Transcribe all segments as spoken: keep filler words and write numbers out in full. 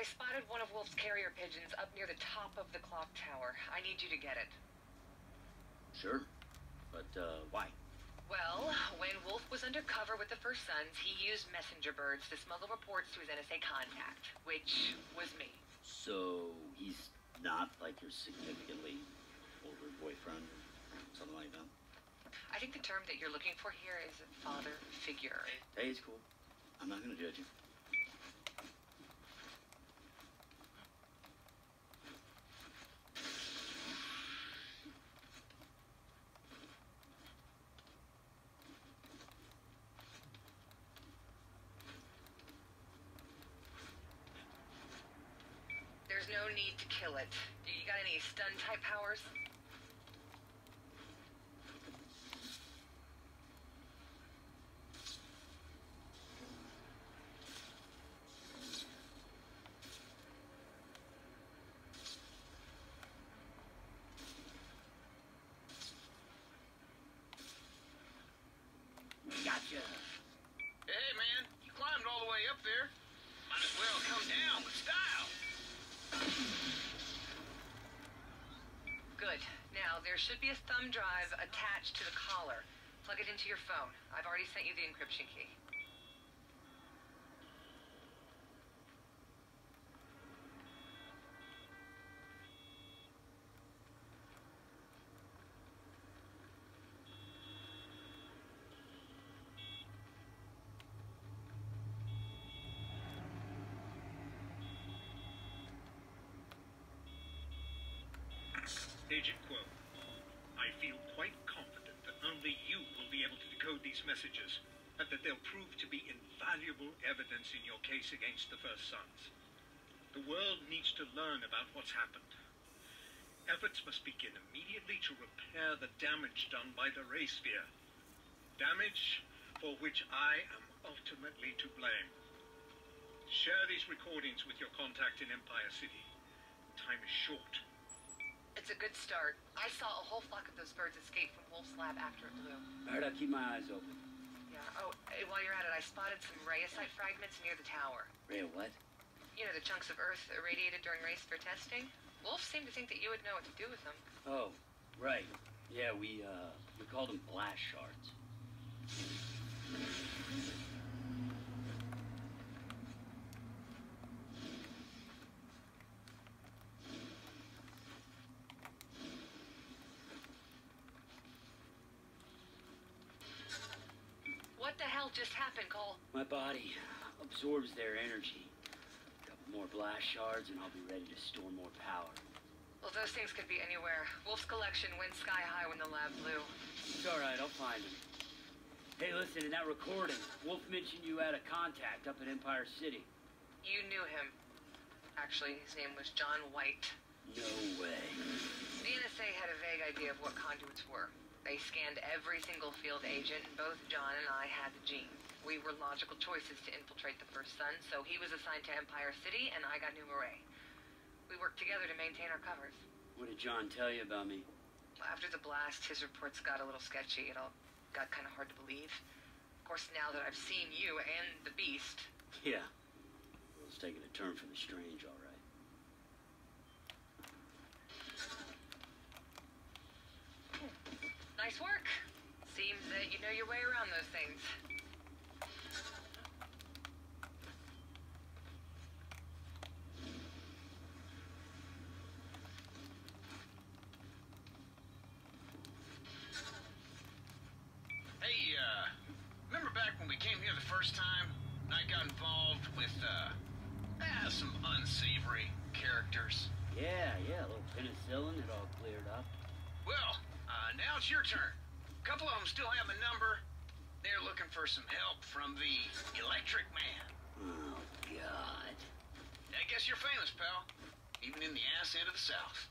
spotted one of Wolf's carrier pigeons up near the top of the clock tower. I need you to get it. Sure. But, uh, why? Well, when Wolf was undercover with the First Sons, he used messenger birds to smuggle reports to his N S A contact, which was me. So, he's not like your significantly older boyfriend or something like that? I think the term that you're looking for here is father figure. Hey, it's cool. I'm not gonna judge you. There's no need to kill it. You got any stun-type powers? Gotcha. Hey, man, you climbed all the way up there. Might as well come down with style. Good. Now, there should be a thumb drive attached to the collar. Plug it into your phone. I've already sent you the encryption key. Agent Quo, I feel quite confident that only you will be able to decode these messages, and that they'll prove to be invaluable evidence in your case against the First Sons. The world needs to learn about what's happened. Efforts must begin immediately to repair the damage done by the Ray Sphere. Damage for which I am ultimately to blame. Share these recordings with your contact in Empire City. Time is short. It's a good start. I saw a whole flock of those birds escape from Wolf's lab after it blew. Alright, I'll keep my eyes open. Yeah, oh, hey, while you're at it, I spotted some rayosite fragments near the tower. Ray, what? You know, the chunks of Earth irradiated during Ray Sphere testing? Wolf seemed to think that you would know what to do with them. Oh, right. Yeah, we, uh, we called them blast shards. What the hell just happened, Cole? My body absorbs their energy. A couple more blast shards and I'll be ready to store more power. Well, those things could be anywhere. Wolf's collection went sky high when the lab blew. It's alright, I'll find them. Hey, listen, in that recording, Wolf mentioned you had a contact up at Empire City. You knew him. Actually, his name was John White. No way. The N S A had a vague idea of what conduits were. They scanned every single field agent, and both John and I had the gene. We were logical choices to infiltrate the First Son, so he was assigned to Empire City, and I got New Marais. We worked together to maintain our covers. What did John tell you about me? After the blast, his reports got a little sketcy. It all got kind of hard to believe. Of course, now that I've seen you and the Beast... Yeah. Well, it's taking a turn for the strange, all right. Nice work. Seems that you know your way around those things. Hey, uh, remember back when we came here the first time? And I got involved with, uh, ah, some unsavory characters. Yeah, yeah, a little penicillin, it all cleared up. Well, uh, now it's your turn. A couple of them still have my number. They're looking for some help from the Electric Man. Oh, God. I guess you're famous, pal. Even in the ass end of the South.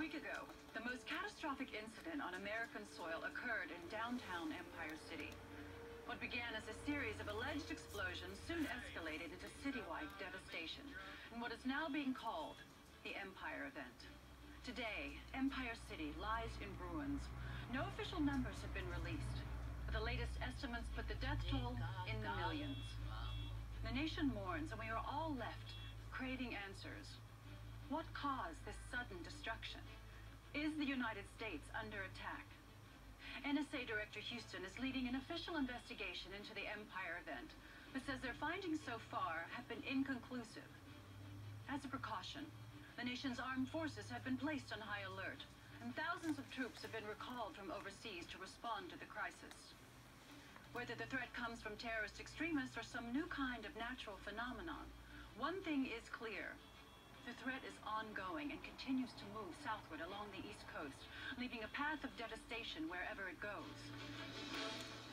week ago, the most catastrophic incident on American soil occurred in downtown Empire City. What began as a series of alleged explosions soon escalated into citywide devastation in what is now being called the Empire Event. Today, Empire City lies in ruins. No official numbers have been released, but the latest estimates put the death toll in the millions. The nation mourns, and we are all left craving answers. What caused this sudden destruction? Is the United States under attack? N S A Director Houston is leading an official investigation into the Empire Event, but says their findings so far have been inconclusive. As a precaution, the nation's armed forces have been placed on high alert, and thousands of troops have been recalled from overseas to respond to the crisis. Whether the threat comes from terrorist extremists or some new kind of natural phenomenon, one thing is clear. The threat is ongoing and continues to move southward along the East Coast, leaving a path of devastation wherever it goes.